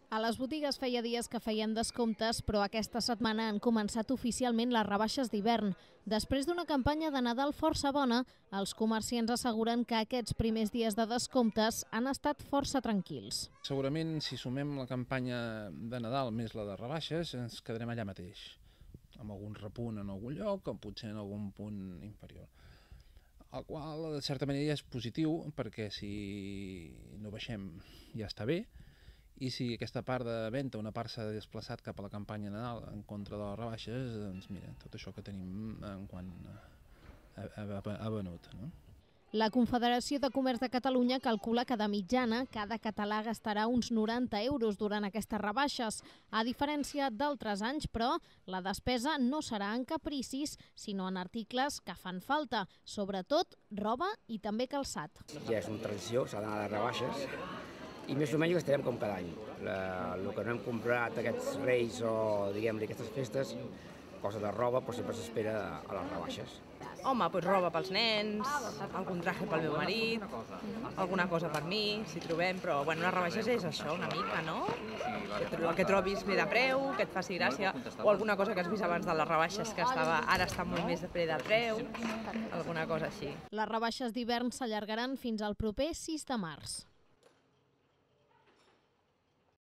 A les botigues feia dies que feien descomptes, però aquesta setmana han començat oficialment les rebaixes d'hivern. Després d'una campanya de Nadal força bona, els comerciants asseguren que aquests primers dies de descomptes han estat força tranquils. Segurament, si sumem la campanya de Nadal més la de rebaixes, ens quedarem allà mateix, amb algun repunt en algun lloc o potser en algun punt inferior. El qual, de certa manera, és positiu, perquè si no baixem ja està bé, i si aquesta part de venda, una part s'ha desplaçat cap a la campanya Nadal en contra de les rebaixes, doncs mira, tot això que tenim en quant a venut, no? La Confederació de Comerç de Catalunya calcula que de mitjana cada català gastarà uns 90 euros durant aquestes rebaixes. A diferència d'altres anys, però, la despesa no serà en capricis, sinó en articles que fan falta, sobretot roba i també calçat. Ja és una tradició, s'ha d'anar a les rebaixes, i més o menys ho estarem com cada any. El que no hem comprat aquests reis o, diguem-li, aquestes festes, cosa de roba, però sempre s'espera a les rebaixes. Home, doncs roba pels nens, algun traje pel meu marit, alguna cosa per mi, si trobem, però bueno, les rebaixes és això, una mica, no? El que trobis bé de preu, que et faci gràcia, o alguna cosa que has vist abans de les rebaixes, que ara està molt més de preu, alguna cosa així. Les rebaixes d'hivern s'allargaran fins al proper 6 de març.